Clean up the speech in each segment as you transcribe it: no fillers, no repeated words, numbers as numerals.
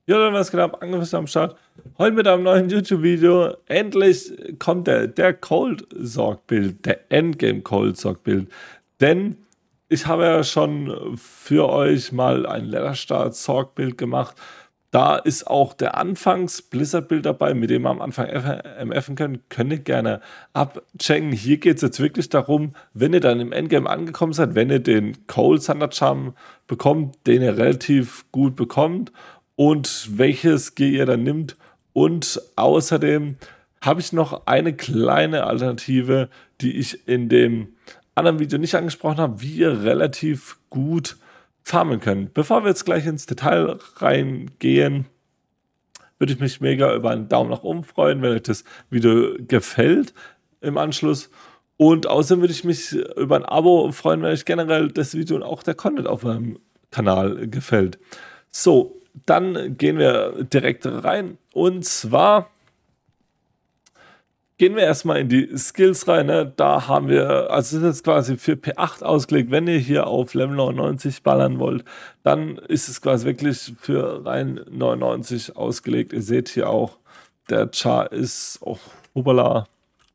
Ja, dann was genau, Angriff am Start. Heute mit einem neuen YouTube-Video. Endlich kommt der Cold Sorg-Bild, der Endgame Cold Sorg-Bild. Denn ich habe ja schon für euch mal ein Leatherstart Sorg-Bild gemacht. Da ist auch der Anfangs-Blizzard-Bild dabei, mit dem wir am Anfang MFen können. Könnt ihr gerne abchecken. Hier geht es jetzt wirklich darum, wenn ihr dann im Endgame angekommen seid, wenn ihr den Cold Thunder Charm bekommt, den ihr relativ gut bekommt, und welches Gear ihr dann nimmt. Und außerdem habe ich noch eine kleine Alternative, die ich in dem anderen Video nicht angesprochen habe, wie ihr relativ gut farmen könnt. Bevor wir jetzt gleich ins Detail reingehen, würde ich mich mega über einen Daumen nach oben freuen, wenn euch das Video gefällt im Anschluss. Und außerdem würde ich mich über ein Abo freuen, wenn euch generell das Video und auch der Content auf meinem Kanal gefällt. So, dann gehen wir direkt rein. Und zwar gehen wir erstmal in die Skills rein. Ne? Da haben wir, also das ist jetzt quasi für P8 ausgelegt. Wenn ihr hier auf Level 99 ballern wollt, dann ist es quasi wirklich für rein 99 ausgelegt. Ihr seht hier auch, der Char ist, oh, hoppala.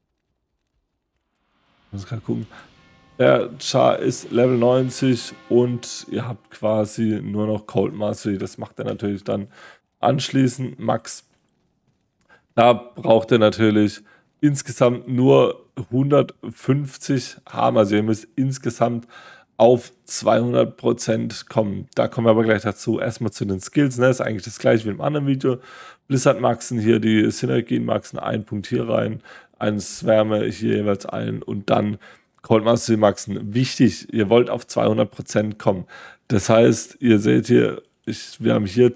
Ich muss gerade gucken. Der Char ist Level 90 und ihr habt quasi nur noch Cold Mastery. Das macht er natürlich dann anschließend Max. Da braucht ihr natürlich insgesamt nur 150 haben. Also ihr müsst insgesamt auf 200% kommen. Da kommen wir aber gleich dazu. Erstmal zu den Skills. Ne? Ist eigentlich das gleiche wie im anderen Video. Blizzard maxen hier die Synergien maxen. Einen Punkt hier rein, einen Swärme hier jeweils ein und dann Cold Mastery maxen. Wichtig, ihr wollt auf 200% kommen. Das heißt, ihr seht hier, wir haben hier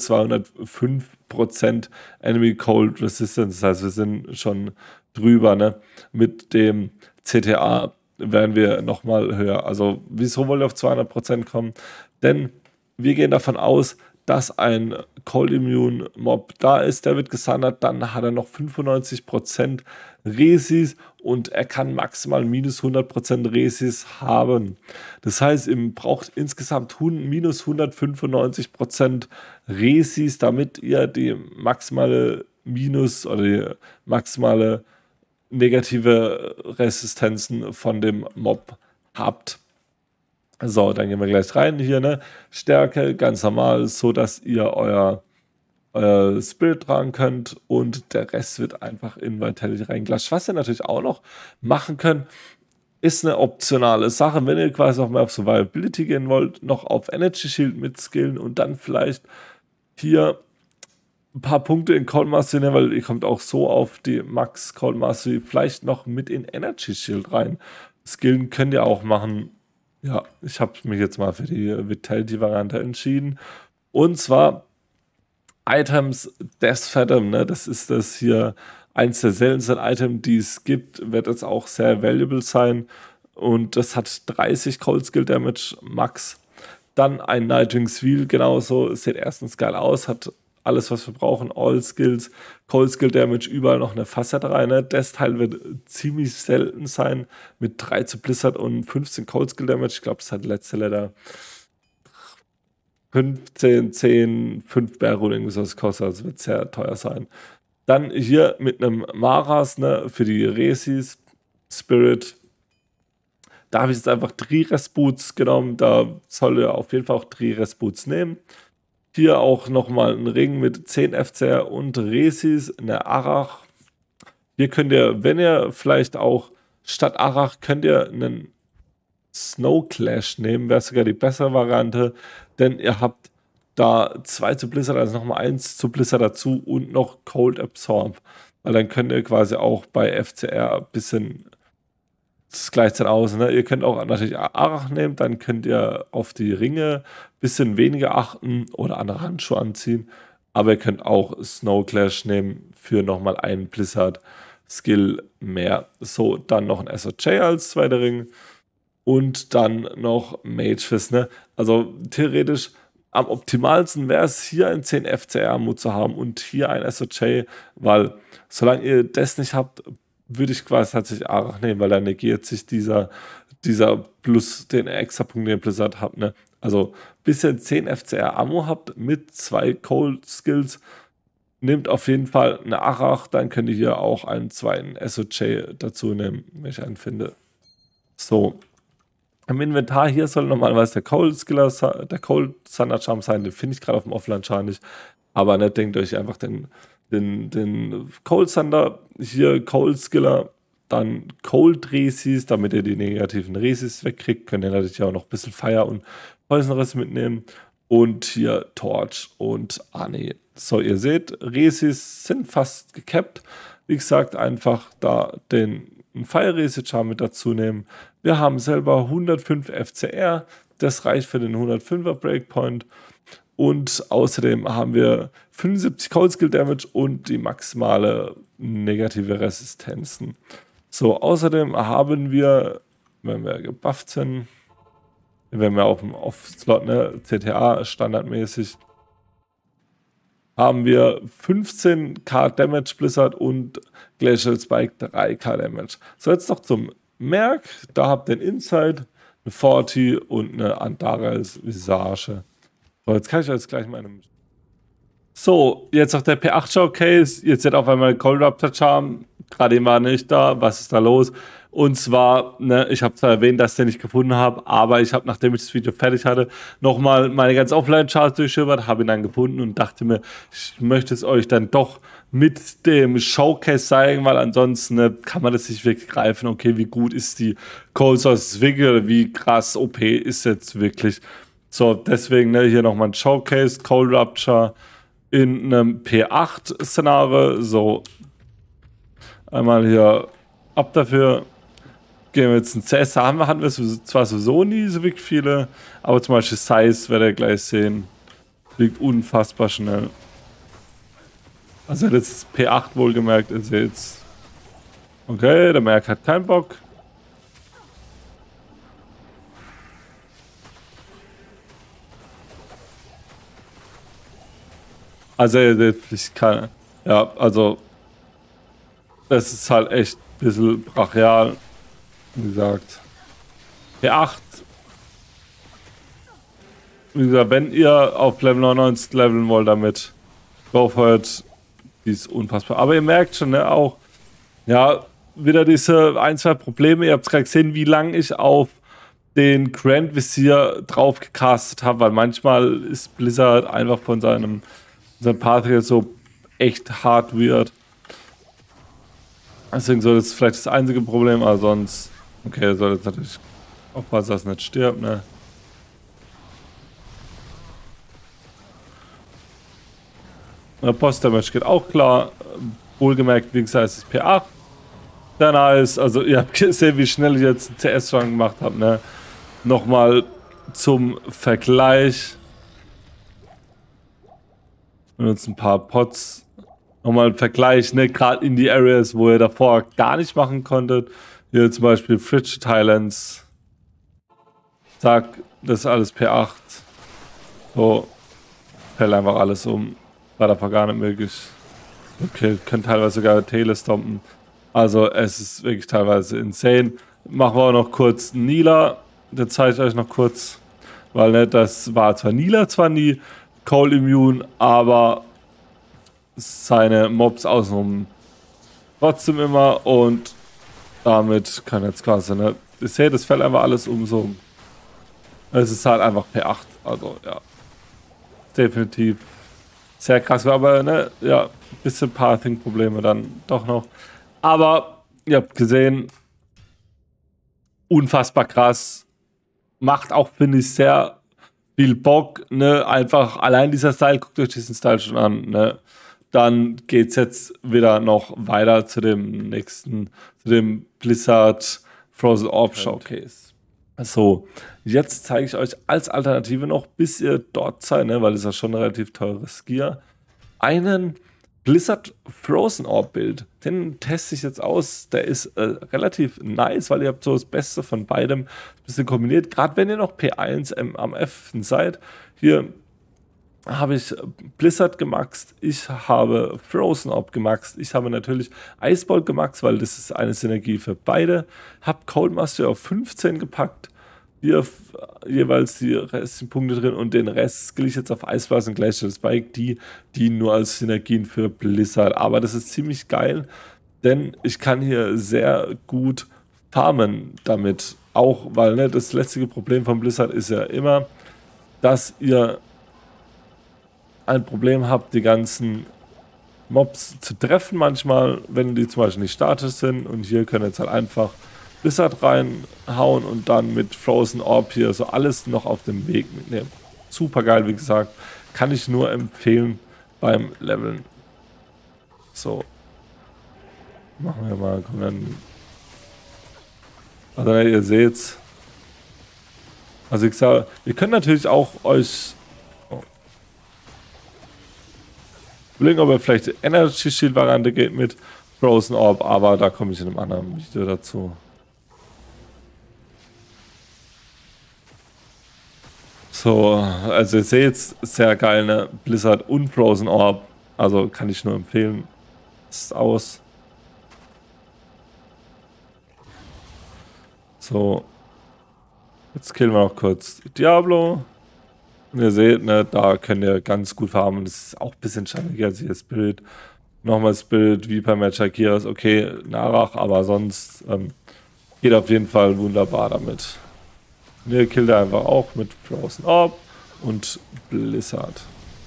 205% Enemy Cold Resistance. Das heißt, wir sind schon drüber. Ne? Mit dem CTA werden wir nochmal höher. Also, wieso wollen wir auf 200% kommen? Denn wir gehen davon aus, dass ein Cold Immune Mob da ist, der wird gesandert, dann hat er noch 95% Resis und er kann maximal minus 100% Resis haben. Das heißt, ihr braucht insgesamt minus 195% Resis, damit ihr die maximale Minus oder die maximale negative Resistenzen von dem Mob habt. So, dann gehen wir gleich rein hier, ne? Stärke, ganz normal, so dass ihr euer Spirit tragen könnt und der Rest wird einfach in Vitality reingelassen. Was ihr natürlich auch noch machen könnt, ist eine optionale Sache, wenn ihr quasi noch mehr auf Survivability gehen wollt, noch auf Energy Shield mitskillen und dann vielleicht hier ein paar Punkte in Cold Mastery, ne, weil ihr kommt auch so auf die Max Cold Mastery, vielleicht noch mit in Energy Shield rein. Skillen könnt ihr auch machen. Ja, ich habe mich jetzt mal für die Vitality-Variante entschieden. Und zwar Items Death Fathom, ne? Das ist das hier eins der seltensten Items, die es gibt, wird jetzt auch sehr valuable sein. Und das hat 30 Cold Skill Damage Max. Dann ein Nightwing's Wheel, genauso, sieht erstens geil aus, hat alles, was wir brauchen, All Skills, Cold Skill Damage, überall noch eine Facette rein. Ne? Das Teil wird ziemlich selten sein, mit 3 zu Blizzard und 15 Cold Skill Damage. Ich glaube, das hat letzte Letter 15, 10, 5 Barrel, irgendwie so was kostet, also wird sehr teuer sein. Dann hier mit einem Maras, ne, für die Resis, Spirit. Da habe ich jetzt einfach 3 Rest-Boots genommen, da soll ihr auf jeden Fall auch 3 Rest-Boots nehmen. Hier auch nochmal ein Ring mit 10 FCR und Resis, eine Arach. Hier könnt ihr, wenn ihr vielleicht auch statt Arach, könnt ihr einen Snow Clash nehmen, wäre sogar die bessere Variante, denn ihr habt da 2 zu Blizzard, also nochmal 1 zu Blizzard dazu und noch Cold Absorb. Weil dann könnt ihr quasi auch bei FCR ein bisschen das gleicht dann aus. Ne? Ihr könnt auch natürlich Arach nehmen, dann könnt ihr auf die Ringe ein bisschen weniger achten oder andere Handschuhe anziehen. Aber ihr könnt auch Snow Clash nehmen für nochmal einen Blizzard-Skill mehr. So, dann noch ein SOJ als zweiter Ring und dann noch Mage Fist. Ne? Also theoretisch am optimalsten wäre es, hier ein 10 FCR-Mut zu haben und hier ein SOJ, weil solange ihr das nicht habt, würde ich quasi tatsächlich Arach nehmen, weil dann negiert sich dieser plus den extra Punkt, den ihr Blizzard habt, ne? Also bis ihr 10 FCR Ammo habt mit 2 Cold Skills, nehmt auf jeden Fall eine Arach, dann könnt ihr hier auch einen zweiten SOJ dazu nehmen, wenn ich einen finde. So. Im Inventar hier soll normalerweise der Cold Skiller, der Cold Thunder Charm sein, den finde ich gerade auf dem Offline-Char nicht. Aber ne, denkt euch einfach den Cold Thunder, hier Cold Skiller, dann Cold Resis, damit ihr die negativen Resis wegkriegt. Könnt ihr natürlich auch noch ein bisschen Fire und Poisonous mitnehmen. Und hier Torch und Ani. So, ihr seht, Resis sind fast gecapped. Wie gesagt, einfach da den Fire Resi Charm mit dazu nehmen. Wir haben selber 105 FCR. Das reicht für den 105er Breakpoint. Und außerdem haben wir 75 Cold Skill Damage und die maximale negative Resistenzen. So, außerdem haben wir, wenn wir gebufft sind, wenn wir auf dem Off-Slot, ne, CTA standardmäßig, haben wir 15k Damage Blizzard und Glacial Spike 3k Damage. So, jetzt noch zum Merk. Da habt ihr den Insight, eine 40 und eine Antares Visage. So, jetzt kann ich euch gleich mal eine... So, jetzt noch der P8 Showcase. Jetzt seht auf einmal Cold Raptor Charm. Gerade eben war nicht da. Was ist da los? Und zwar, ne, ich habe zwar erwähnt, dass ich den nicht gefunden habe, aber ich habe, nachdem ich das Video fertig hatte, nochmal meine ganzen Offline-Charts durchschimmert, habe ihn dann gefunden und dachte mir, ich möchte es euch dann doch mit dem Showcase zeigen, weil ansonsten ne, kann man das nicht wirklich greifen. Okay, wie gut ist die Cold Source wirklich oder wie krass OP ist jetzt wirklich. So, deswegen ne, hier nochmal ein Showcase, Cold Rupture in einem P8-Szenario. So, einmal hier ab dafür. Gehen wir jetzt in CS, hatten wir zwar sowieso nie so wirklich viele, aber zum Beispiel Size, werdet ihr gleich sehen, liegt unfassbar schnell. Also das ist P8 wohlgemerkt, ihr seht's. Okay, der Merk hat keinen Bock. Also ihr seht, ich kann, ja, also das ist halt echt ein bisschen brachial. Wie gesagt, P8. Wie gesagt, wenn ihr auf Level 99 leveln wollt damit, go for it. Die ist unfassbar. Aber ihr merkt schon, ne, auch, ja, wieder diese ein, zwei Probleme. Ihr habt gerade gesehen, wie lange ich auf den Grand Vizier drauf gecastet habe, weil manchmal ist Blizzard einfach von seinem Path hier so echt hart weird. Deswegen so, das ist vielleicht das einzige Problem, aber sonst. Okay, er soll jetzt natürlich aufpassen, dass er nicht stirbt, ne? Der Post-Damage geht auch klar. Wohlgemerkt, wie gesagt, es ist P8. Sehr nice. Also, ihr habt gesehen, wie schnell ich jetzt einen CS-Run gemacht habe, ne? Nochmal zum Vergleich. Wir nutzen ein paar Pots. Nochmal ein Vergleich, ne? Gerade in die Areas, wo ihr davor gar nicht machen konntet. Hier zum Beispiel Frigid Highlands. Zack, das ist alles P8. So, fällt einfach alles um. War davor gar nicht möglich. Okay, könnt teilweise sogar Telestompen. Also es ist wirklich teilweise insane. Machen wir auch noch kurz Nila. Das zeige ich euch noch kurz. Weil ne, das war zwar Nila zwar nie Cold Immune, aber seine Mobs außenrum trotzdem immer und damit kann jetzt quasi, ne? Ihr seht, das fällt einfach alles um so. Es ist halt einfach P8, also ja. Definitiv sehr krass, aber ne, ja, ein bisschen Pathing-Probleme dann doch noch. Aber ihr habt gesehen, unfassbar krass. Macht auch, finde ich, sehr viel Bock, ne? Einfach allein dieser Style, guckt euch diesen Style schon an, ne? Dann geht es jetzt wieder noch weiter zu dem nächsten, zu dem Blizzard Frozen Orb Showcase. So, jetzt zeige ich euch als Alternative noch, bis ihr dort seid, ne, weil es ja schon ein relativ teures Gear, einen Blizzard Frozen Orb Bild. Den teste ich jetzt aus. Der ist relativ nice, weil ihr habt so das Beste von beidem ein bisschen kombiniert. Gerade wenn ihr noch P1 am F seid. Hier habe ich Blizzard gemaxt, ich habe Frozen Orb gemaxt, ich habe natürlich Icebolt gemaxt, weil das ist eine Synergie für beide. Habe Cold Mastery auf 15 gepackt hier jeweils die restlichen Punkte drin und den Rest skill ich jetzt auf Eisblast und Glacial Spike, die dienen nur als Synergien für Blizzard. Aber das ist ziemlich geil, denn ich kann hier sehr gut farmen damit. Auch, weil ne, das letzte Problem von Blizzard ist ja immer, dass ihr ein Problem habt, die ganzen Mobs zu treffen manchmal, wenn die zum Beispiel nicht statisch sind. Und hier können jetzt halt einfach Blizzard reinhauen und dann mit Frozen Orb hier so alles noch auf dem Weg mitnehmen. Super geil, wie gesagt. Kann ich nur empfehlen beim Leveln. So. Machen wir mal. Komm dann. Also ihr seht's. Also ich sage, ihr könnt natürlich auch euch überlegen, ob ihr vielleicht Energy Shield Variante geht mit Frozen Orb, aber da komme ich in einem anderen Video dazu. So, also ihr seht sehr geil, ne? Blizzard und Frozen Orb, also kann ich nur empfehlen. Ist aus. So, jetzt killen wir noch kurz Diablo. Und ihr seht, ne, da könnt ihr ganz gut farmen. Das ist auch ein bisschen schwieriger als hier Spirit. Nochmal Spirit, wie bei Machakiras, okay, Narach, aber sonst geht auf jeden Fall wunderbar damit. Und ihr killt einfach auch mit Frozen Orb und Blizzard.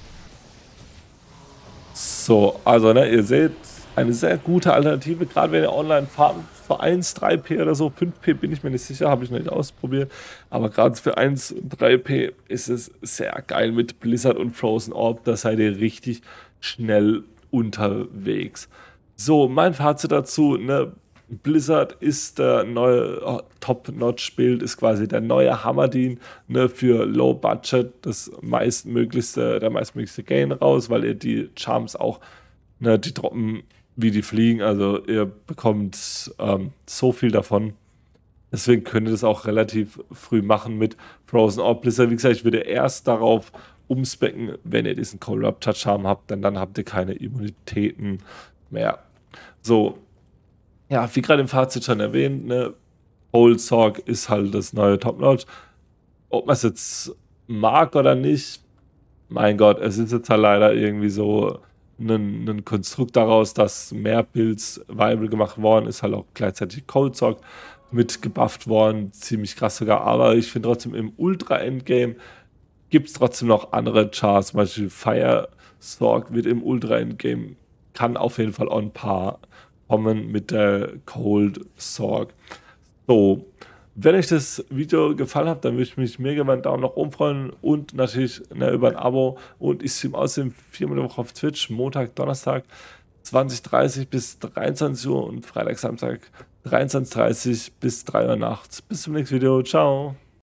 So, also ne, ihr seht, eine sehr gute Alternative, gerade wenn ihr online farmt. Für 1, 3p oder so, 5p bin ich mir nicht sicher, habe ich noch nicht ausprobiert. Aber gerade für 1, 3p ist es sehr geil mit Blizzard und Frozen Orb. Da seid ihr richtig schnell unterwegs. So, mein Fazit dazu, ne? Blizzard ist der neue Top-Notch-Bild, ist quasi der neue Hammerdin, ne, für Low Budget, der meistmöglichste Gain raus, weil ihr die Charms auch, ne, die droppen wie die fliegen, also ihr bekommt so viel davon. Deswegen könnt ihr das auch relativ früh machen mit Frozen Orb. Blizzard, wie gesagt, ich würde erst darauf umspecken, wenn ihr diesen Cold Raptor Charm habt, denn dann habt ihr keine Immunitäten mehr. So, ja, wie gerade im Fazit schon erwähnt, ne, Cold Sorg ist halt das neue Top-Notch. Ob man es jetzt mag oder nicht, mein Gott, es ist jetzt halt leider irgendwie so ein Konstrukt daraus, dass mehr Builds viable gemacht worden ist, halt auch gleichzeitig Cold Sorg mit gebufft worden, ziemlich krass sogar, aber ich finde trotzdem im Ultra-Endgame gibt es trotzdem noch andere Chars, zum Beispiel Fire Sorg wird im Ultra-Endgame, kann auf jeden Fall on par kommen mit der Cold Sorg. So, wenn euch das Video gefallen hat, dann würde ich mich mega über einen Daumen nach oben freuen und natürlich über ein Abo. Und ich streame außerdem 4-mal die Woche auf Twitch, Montag, Donnerstag 20:30 bis 23 Uhr und Freitag, Samstag 23:30 bis 3 Uhr nachts. Bis zum nächsten Video. Ciao.